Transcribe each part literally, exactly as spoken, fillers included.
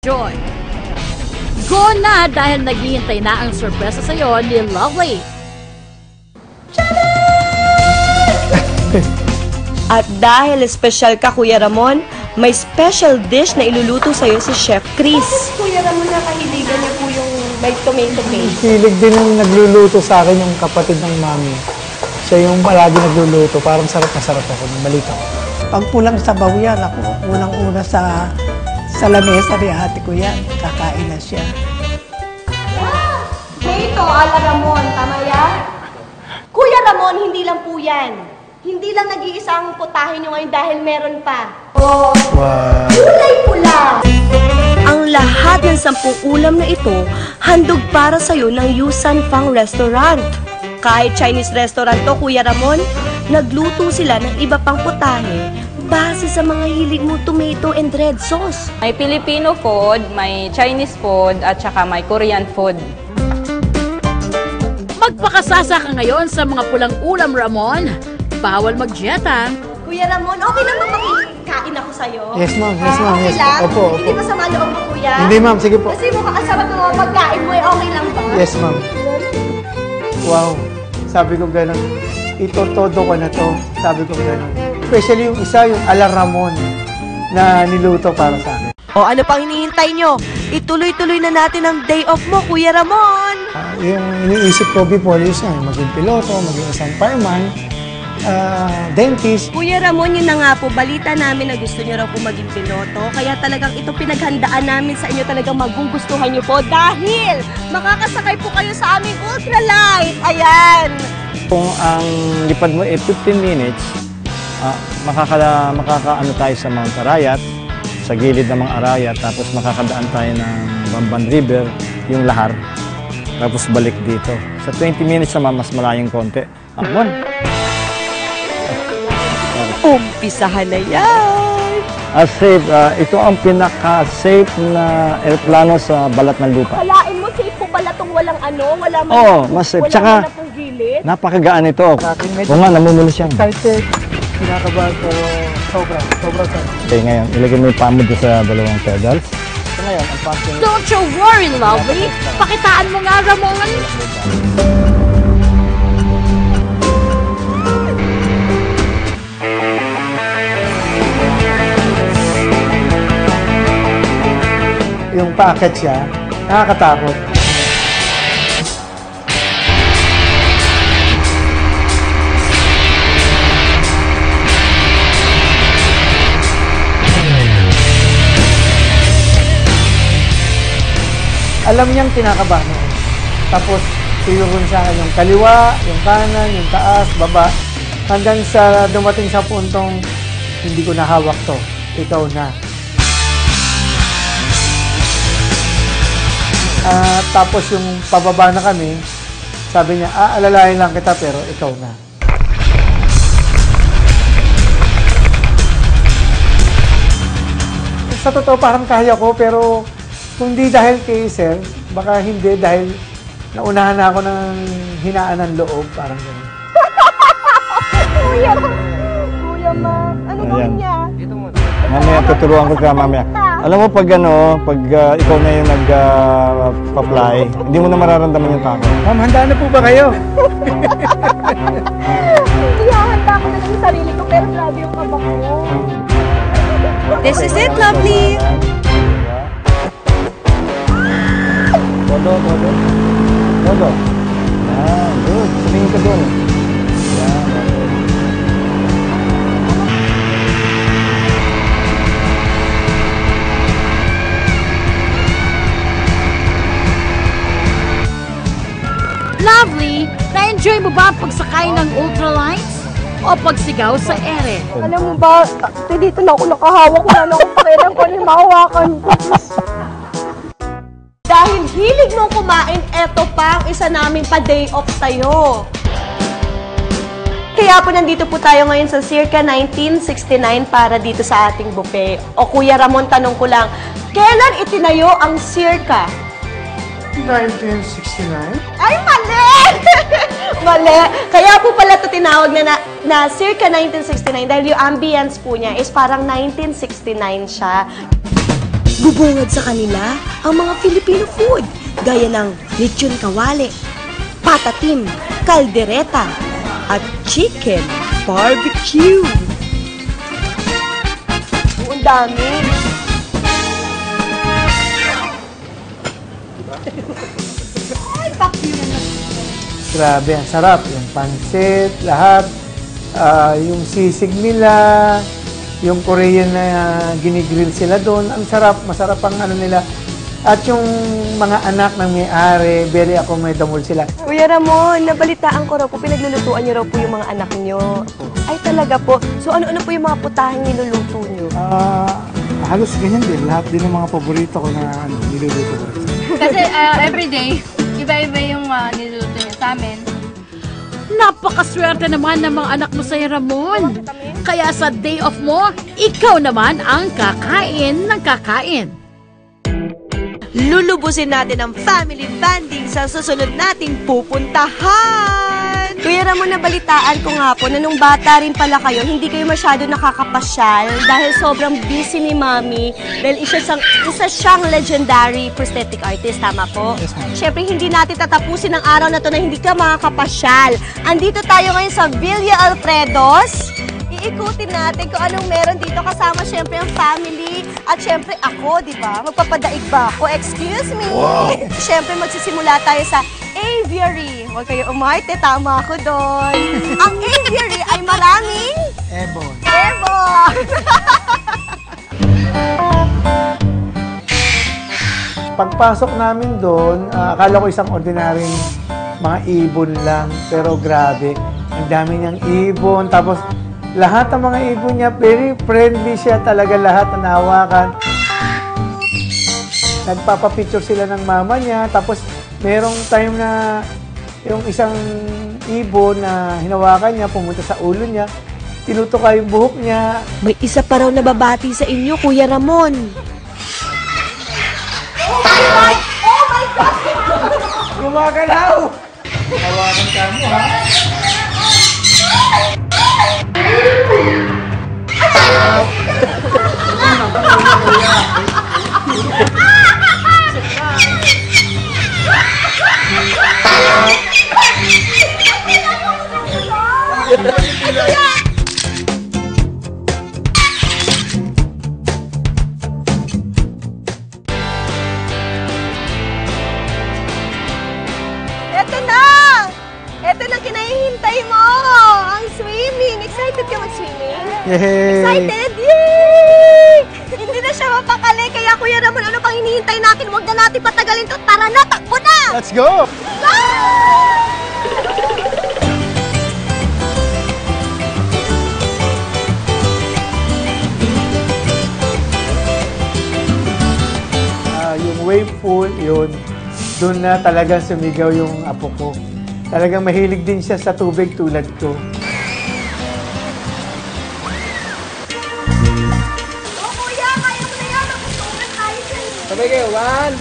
Joy. Go na dahil naghihintay na ang sorpresa sa'yo ni Lovely. At dahil special ka, Kuya Ramon, may special dish na iluluto sa'yo si Chef Chris. Kuya Ramon, nakahiligan niya po yung may tomato paste. Hilig din yung nagluluto sa akin yung kapatid ng mami. Siya yung palagi nagluluto. Parang sarap na sarap ako. Balik ako. Pag pulang sabaw yan, ako unang-una sa, sa lamesa ni ate ko yan. Kakain na siya. Ito, ala Ramon, tama yan? Kuya Ramon, hindi lang po yan. Hindi lang nag-iisa ang putahe nyo ngayon dahil meron pa. Oh, wow. Kulay pula! Ang lahat ng sampung ulam na ito, handog para sa'yo ng Yusan Fang Restaurant. Kahit Chinese restaurant to, Kuya Ramon, nagluto sila ng iba pang putahe base sa mga hilig mo tomato and red sauce. May Filipino food, may Chinese food, at saka may Korean food. Magpakasasa ka ngayon sa mga pulang ulam, Ramon. Bawal mag-dieta. Kuya Ramon, okay lang ba makikain ako sa'yo? Yes, ma'am. Yes, ma'am. Okay Yes, lang? opo, opo. Hindi masama loob mo, Kuya? Hindi, ma'am. Sige po. Kasi mukha kasama ng mga pagkain mo, eh, okay lang ba? Yes, ma'am. Wow. Sabi ko gano'n. Ito-todo ko na to. Sabi ko gano'n. Especially yung isa, yung ala Ramon na niluto para sa akin. O ano pang hinihintay nyo? Ituloy-tuloy na natin ang day off mo, Kuya Ramon! Uh, yung iniisip ko before is yan, maging piloto, maging isang fireman, uh, dentist. Kuya Ramon, yun na nga po, balita namin na gusto nyo raw po maging piloto. Kaya talagang ito pinaghandaan namin sa inyo, talagang magugustuhan nyo po dahil makakasakay po kayo sa aming ultralight. Ayan! Kung ang lipad mo ay fifteen minutes, uh, makaka, makakaano tayo sa Mount Arayat, sa gilid ng mga Arayat, tapos makakadaan tayo ng Bamban River, yung Lahar, tapos balik dito. Sa twenty minutes naman, mas malayong konti. Akwan! Umpisahan na yan! As safe, uh, ito ang pinaka-safe na aeroplano sa balat ng lupa. Kalain mo, safe po pala itong walang ano, wala man Oo, na, mas safe. wala Tsaka, man na pong gilid. Napakagaan ito. Oo nga, namumulis yan. Excited, kinakabahan, pero sobra, sobra sa. Okay, ngayon, ilagay mo yung pamo doon sa dalawang pedals. So ngayon, ang passing... Don't you worry, Lovely. Pakitaan mo nga, Ramon. Yung packet siya, nakakatakot. Alam niyang kinakabahan ako. Tapos, tuyurun sa akin yung kaliwa, yung kanan, yung taas, baba. Hanggang sa dumating sa puntong, hindi ko nahawak to. Ikaw na. Uh, tapos yung pababa na kami, sabi niya, ah, alalahin lang kita pero ikaw na. Sa totoo, parang kaya ko, pero kung di dahil kay Sir, baka hindi dahil naunahan na ako ng hinaan ng loob, parang gano'n. Kuya, Kuya Ma, ano gawin niya? Mamaya, tuturuan ko ka mamaya. Alam mo, pag ano, pag uh, ikaw na yung nag-apply, uh, hindi mo na mararamdaman yung takot. Ma'am, handa na po ba kayo? Hindi, handa ko na lang yung sarili ko, pero grabe yung kabak ko. This is it, Lovely! Todo, todo. Todo. Ah, good. Sumingin ka doon. Yan, okay. Lovely, na-enjoy mo ba ang pagsakay ng ultralights o pagsigaw sa ere? Alam mo ba, dito na ako nakahawak, wala na akong pakialam kung ano yung mahawakan ko. Dahil hilig mong kumain, eto pa ang isa namin pa-day off sa'yo. Kaya po nandito po tayo ngayon sa circa nineteen sixty-nine para dito sa ating buffet. O Kuya Ramon, tanong ko lang, kailan itinayo ang circa? nineteen sixty-nine? Ay, mali! Mali! Kaya po pala ito tinawag na, na, na circa nineteen sixty-nine dahil yung ambience po niya is parang nineteen sixty-nine siya. Bubungad sa kanila ang mga Filipino food gaya ng lechon kawali, patatim, kaldereta, at chicken barbecue. Ang dami. Ay, pakyo. Grabe, ang sarap. Yung pansit, lahat. Ah, yung sisig nila, yung Korean na ginigrill sila doon. Ang sarap, masarap ang ano nila. At yung mga anak ng may-ari, very accommodable sila. Kuya Ramon, nabalitaan ko raw po, pinaglulutuan niyo raw po yung mga anak niyo. Ay, talaga po. So, ano-ano po yung mga putaheng niluluto niyo? Ah, halos ganyan din. Lahat din ng mga paborito ko na ano, niluluto ko. Kasi uh, everyday, iba-iba yung uh, niluluto niya sa amin. Napakaswerte naman ng mga anak mo sa Ramon. Kaya sa day off mo, ikaw naman ang kakain ng kakain. Lulubusin natin ang family banding sa susunod nating pupuntahan. Kuya Ramon, nabalitaan ko nga po na nung bata rin pala kayo, hindi kayo masyado nakakapasyal dahil sobrang busy ni Mami. Dahil isa siyang, isa siyang legendary prosthetic artist, tama po? Yes, ma'am. Siyempre, hindi natin tatapusin ang araw na to na hindi ka makakapasyal. Andito tayo ngayon sa Villa Alfredos. Iikutin natin kung anong meron dito kasama siyempre ang family at siyempre ako, di ba? Magpapadaig ba ako? Excuse me! Wow. Siyempre magsisimula tayo sa aviary. Huwag kayo umarte, tama ako doon. Ang aviary ay maraming Ebon. ebon! Pagpasok namin doon, ah, akala ko isang ordinaryong mga ibon lang. Pero grabe, ang dami niyang ibon. Tapos lahat ng mga ibon niya, very friendly siya talaga, lahat na nahawakan. Nagpapapicture sila ng mama niya. Tapos merong time na yung isang ibon na hinawakan niya, pumunta sa ulo niya, tinutuka yung buhok niya. May isa pa raw nababati sa inyo, Kuya Ramon. Gumagalaw! Hawakan ka mo, ha? Eto na! Eto na kinahihintay mo! Ang swimming! Excited ka mag-swimming? Yay! Excited? Yay! Hindi na siya mapakali, kaya Kuya Ramon, ano pang hinihintay natin? Huwag na natin patagalin to. Tara na, takbo na! Let's go! Ah, yung wave pool, yun, doon na talagang sumigaw yung apo ko. Talagang mahilig din siya sa tubig tulad ko. Oh, Kuya, kaya mo na yan. Magpupungan tayo dyan. Sabay kayo, one!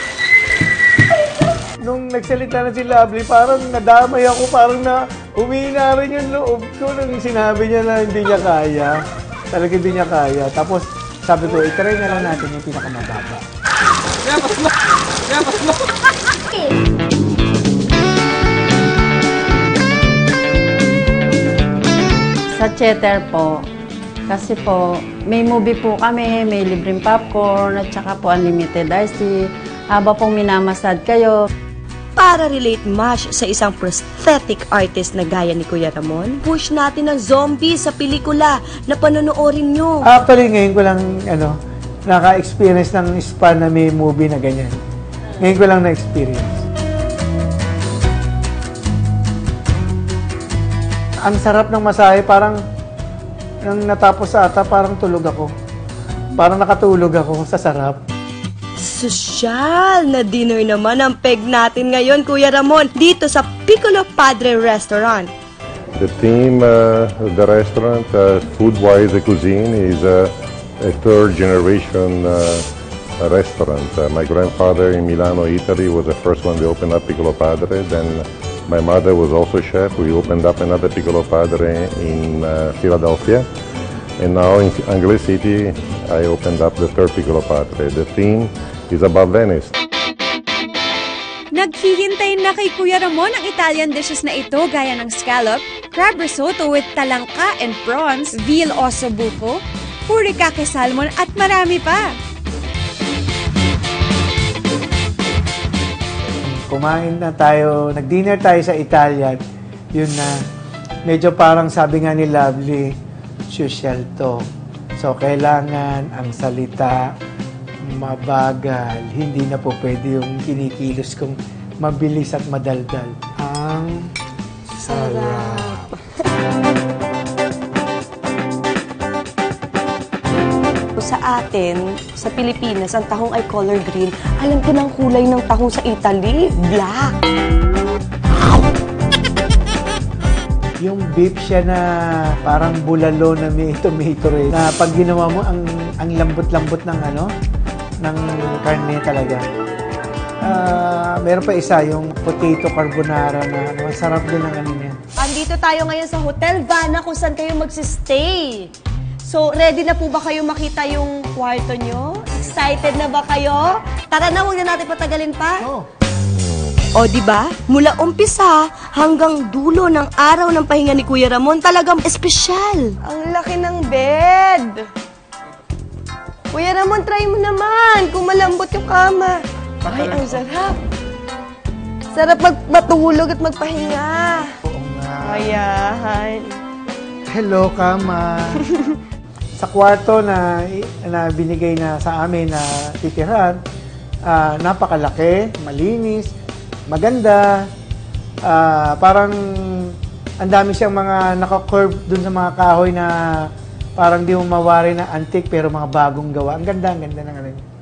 Nung nagsalita na si Lovely, parang nadamay ako, parang na umina rin yung loob ko nung sinabi niya na hindi niya kaya. Talaga hindi niya kaya. Tapos sabi ko, itry na lang natin yung pinakamababa. Sa Cheddar po, kasi po, may movie po kami, may libreng popcorn, at saka po unlimited iced tea. Haba pong minamasad kayo. Para relate mash sa isang prosthetic artist na gaya ni Kuya Ramon, push natin ang zombie sa pelikula na panonoorin nyo. Actually, ngayon ko lang, ano, naka-experience ng spa na may movie na ganyan. Ngayon ko lang na-experience. Ang sarap ng masahe, parang nang natapos sa ata, parang tulog ako. Parang nakatulog ako sa sarap. Sosyal na dinner naman ang peg natin ngayon, Kuya Ramon, dito sa Piccolo Padre Restaurant. The theme uh, of the restaurant, uh, food-wise, the cuisine is uh, a third-generation uh, restaurant. Uh, my grandfather in Milano, Italy, was the first one to open up Piccolo Padre. Then my mother was also chef. We opened up another Piccolo Padre in uh, Philadelphia. And now in Angeles City, I opened up the third Piccolo Padre. The theme is about Venice. Naghihintay na kay Kuya Ramon ang Italian dishes na ito gaya ng scallop, crab risotto with talangka and prawns, veal ossobuco, furikake salmon at marami pa. Kumain na tayo, nag-dinner tayo sa Italian, yun na, medyo parang sabi nga ni Lovely, social to. So, kailangan ang salita mabagal, hindi na po pwede yung kinikilos kong mabilis at madaldal. Ang sarap. Sa atin, sa Pilipinas, ang tahong ay color green. Alam ko ng kulay ng tahong sa Italy, black. Yung beef siya na parang bulalo na may tomato rin. Na pag ginawa mo, ang, ang lambot-lambot ng ano, ng karne talaga. Uh, meron pa isa, yung potato carbonara na ano, masarap din ang ano niya. Andito tayo ngayon sa Hotel Vana kung saan kayo magsistay. So, ready na po ba kayo makita yung kwarto nyo? Excited na ba kayo? Tara na, huwag na natin patagalin pa. Oh. O, di ba? Mula umpisa hanggang dulo ng araw ng pahinga ni Kuya Ramon, talagang espesyal. Ang laki ng bed. Kuya Ramon, try mo naman kung malambot yung kama. Ay, ang sarap. Sarap mag- matulog at magpahinga. Oo nga. Ayan. Hello, kama. Sa kwarto na, na binigay na sa amin na titirahan, uh, napakalaki, malinis, maganda. Uh, parang ang dami siyang mga naka-curve dun sa mga kahoy na parang di mo mawari na antique pero mga bagong gawa. Ang ganda, ang ganda ng ano.